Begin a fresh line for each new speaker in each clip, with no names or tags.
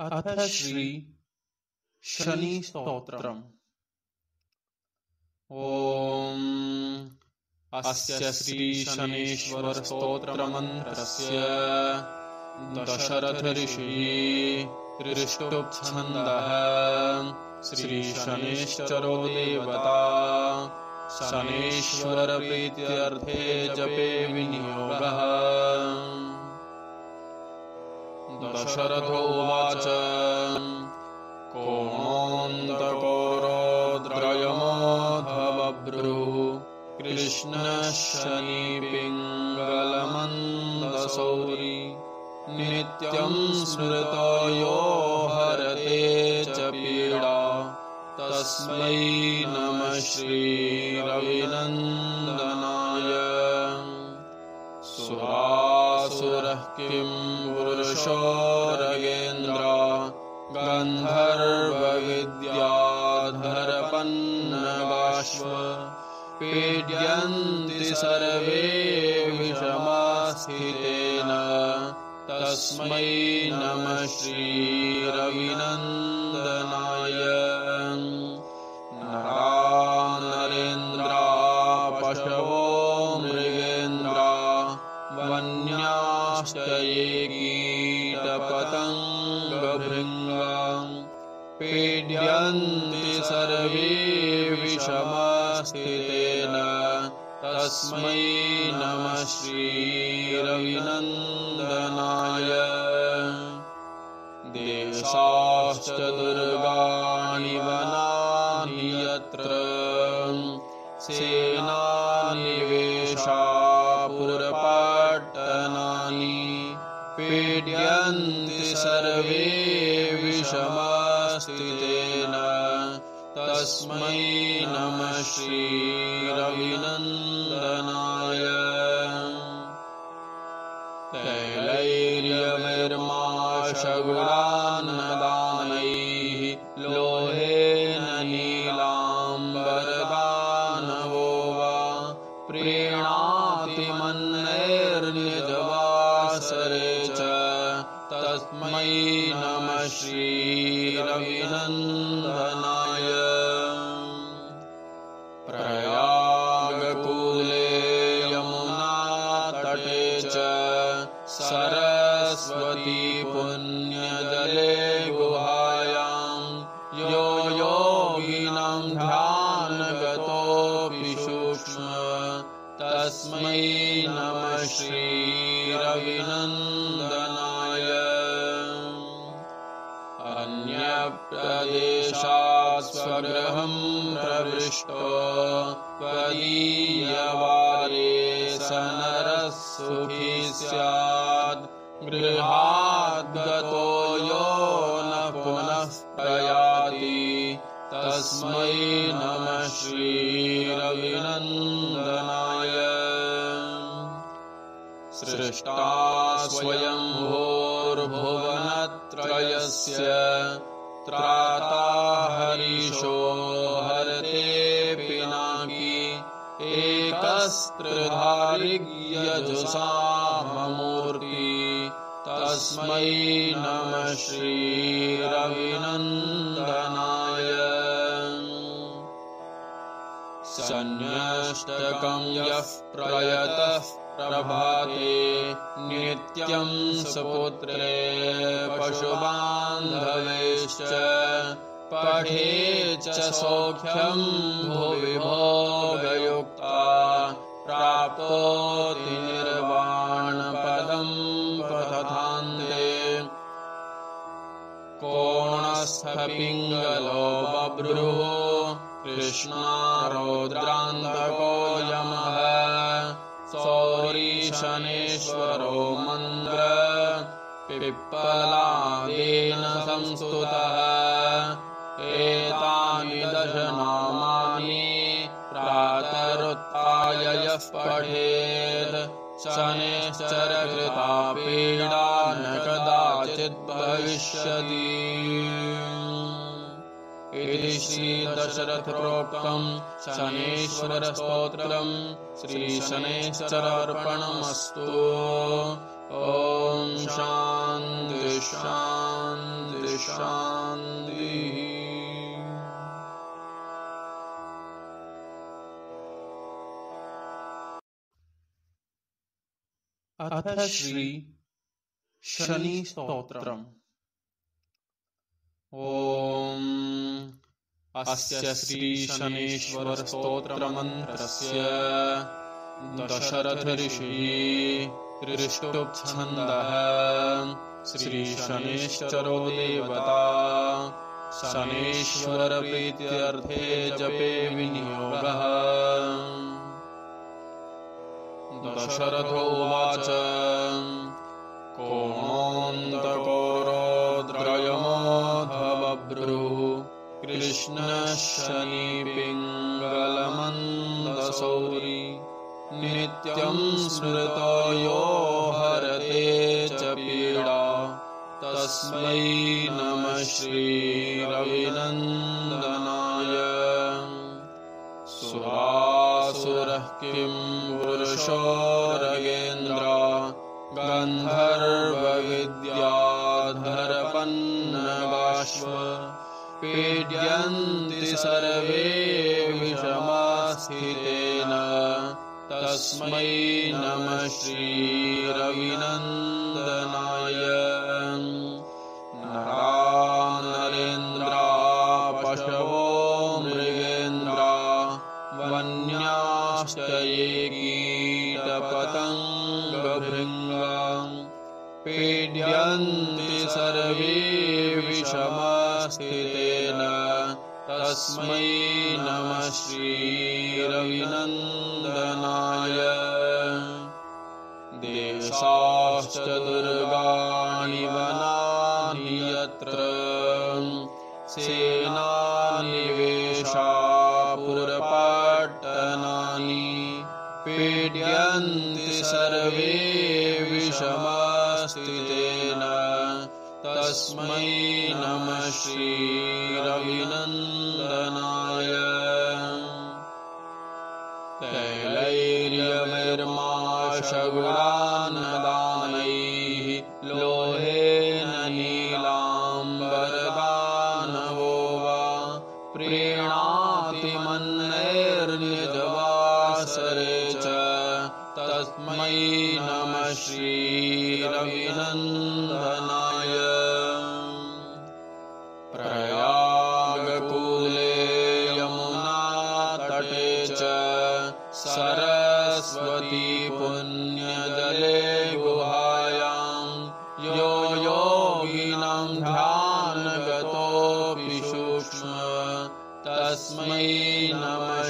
अथ श्री शनि स्तोत्रम्। ओम अस्य श्री शनीश्वर स्तोत्रमन्त्रस्य दशरथ ऋषिः ऋष्टुप्छन्दः श्री शनेश्चरो देवता शनेश्वर प्रीत्यर्थे जपे विनियोगः। दशरथोवाच कोणोऽन्तकोरोद्रयमोऽधबभ्रुः कृष्णः शनिपिङ्गलमन्दसौरी नित्यं स्मृतो यो हरते च पीडा तस्मै नमः श्रीरविनन्दनाय। सुरासुरः किं पुरुषोरगेन्द्र गन्धर्वविद्याधरपन्नगाश्व पीड्यन्ति सर्वे विषमास्थितेन तस्मै नमः श्रीरविनन्दनाय। नरा नरेन्द्रा पशवो मृगेन्द्रा वन्याश्च ये कीटपतङ्गभृङ्गा पीड्यन्ति सर्वे विषमास्थितेन तस्मै नमः श्रीरविनन्दनाय। देशाश्च दुर्गाणि वनानि यत्र सेनानिवेशापुरपट्टनानि पीड्यन्ति सर्वे विषमास्थितेन तस्मै नमः श्रीरविनन्दनाय। तैलैर्यमिर्माशगुणान्नदानैः लोहेन नीलाम्बरदानवो वा प्रीणाति मन्नैर्निजवासरे च तस्मै नमः श्रीरविनन्दनाय। प्रयागकूले यमुनातटे च सरस्वती पुण्यजले गुहायां यो योगिनां ध्यानगतोऽपि सूक्ष्म तस्मै नमः श्रीरविनन्दनाय। अन्यप्रदेशात् स्वगृहं प्रविष्टो त्वदीयवारे स नरः सुखी स्यात् गृहाद् गतो यो न पुनः प्रयाति तस्मै नमः श्रीरविनन्दनाय। सृष्टा स्वयंभूर्भुवनत्रयस्य त्राता हरीशो हरते पिनाकी एकस्त्रिधारिज्ञजुषाममूर्ति तस्मै नमः श्रीरविनन्दनाय। सन्न्यष्टकं यः प्रयतः प्रभाते नित्यं सुपुत्रे पशुबान्धवेश्च पठेच्च सौख्यं भुवि भोगयुक्ता प्राप्तोति निर्वाणपदं पथान्ते। कोणस्थपिङ्गलो बभ्रुः कृष्णारौद्रान्तको यमः सौरीशनेश्वरो मन्द्र पिप्पलादेन संस्तुतः। एतानि दश नामानि प्रातरुत्थाय यः पठेत् शनैश्चरकृता पीडा न कदाचित् भविष्यति। इति श्रीदशरथप्रोक्तं शनीश्वरस्तोत्रम् श्रीशनैश्चरार्पणमस्तु। ओम शांति शांति शान्तिः। अथ श्री शनि स्तोत्रम्। ॐ अस्य श्री शनीश्वर स्तोत्रमन्त्रस्य दशरथ ऋषिः ऋष्टुप्छन्दः श्री शनेश्चरो देवता शनेश्वर प्रीत्यर्थे जपे विनियोगः। दशरथोवाच कोणोऽन्तकोरोद्रयमोऽधबभ्रुः कृष्णः शनिपिङ्गलमन्दसौरी नित्यं स्मृतो यो हरते च पीडा तस्मै नमः श्रीरविनन्दनाय। सुरासुरः किं पुरुषोरगेन्द्र गन्धर्वविद्याधरपन्नगाश्व पीड्यन्ति सर्वे विषमास्थितेन तस्मै नमः श्रीरविनन्दनाय। नरानरेन्द्रा पशवो मृगेन्द्रा वन्याश्च ये कीटपतङ्गभृङ्गा पीड्यन्ति सर्वे विषमास्थितेन तस्मै नमः श्रीरविनन्दनाय। देशाश्च दुर्गाणि वनानि यत्र सेनानिवेशापुरपट्टनानि पीड्यन्ति सर्वे विषमास्थितेन तस्मै नमः श्रीरविनन्दनाय। तैलैर्यमिर्माशगुणान्नदानैः लोहेन नीलाम्बरदानवो वा प्रीणाति मन्नैर्निजवासरे च तस्मै नमः श्रीरविनन्दनाय। प्रयागकूले यमुनातटे च सरस्वती पुण्यजले गुहायां यो योगिनां ध्यानगतोऽपि सूक्ष्म तस्मै नमः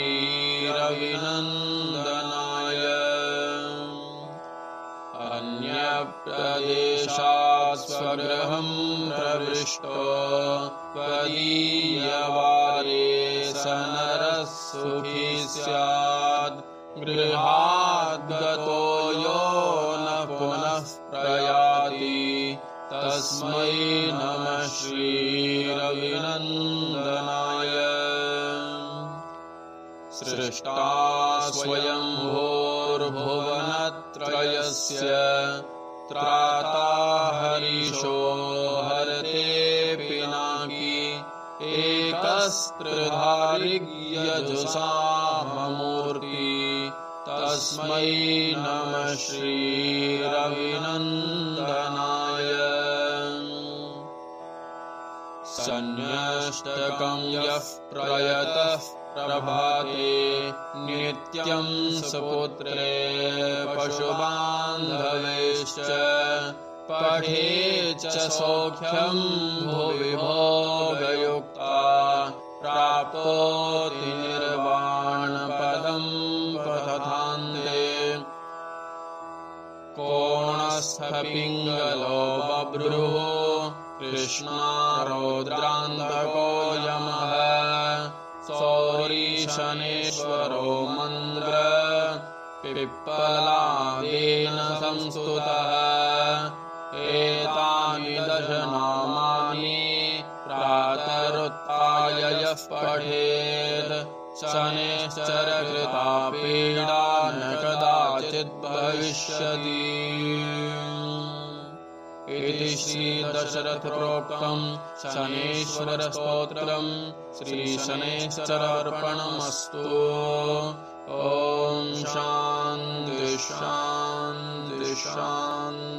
श्रीरविनन्दनाय। अन्यप्रदेशात् स्वगृहं प्रविष्टो त्वदीयवारे स नरः सुखी स्यात् गृहाद् गतो यो न पुनः प्रयाति तस्मै नमः श्रीरविनन्दनाय। सृष्टा स्वयंभूर्भुवनत्रयस्य त्राता हरिषो हरते पिनाकी एकस्त्रिधारिज्ञजुषाममूर्ति तस्मै नमः श्रीरविनन्दनाय। सन्न्यष्टकं यः प्रयतः प्रभाते नित्यं सुपुत्रे पशुबान्धवेश्च पठेच्च सौख्यं भुवि भोगयुक्ता प्राप्नोति निर्वाणपदं पथान्ते। कोणस्थपिङ्गलो बभ्रुः कृष्णा रौद्रान्तको यमः सौरी शनेश्वरो मन्द्र पिप्पलादेन संस्तुतः। एतानि दश नामानि प्रातरुत्थाय यः पठेत् शनैश्चरकृता पीडा न कदाचित् भविष्यति। इति श्रीदशरथप्रोक्तम् शनीश्वरस्तोत्रम् श्रीशनैश्चरार्पणमस्तु। ॐ शान्ति शान्ति शान्ति।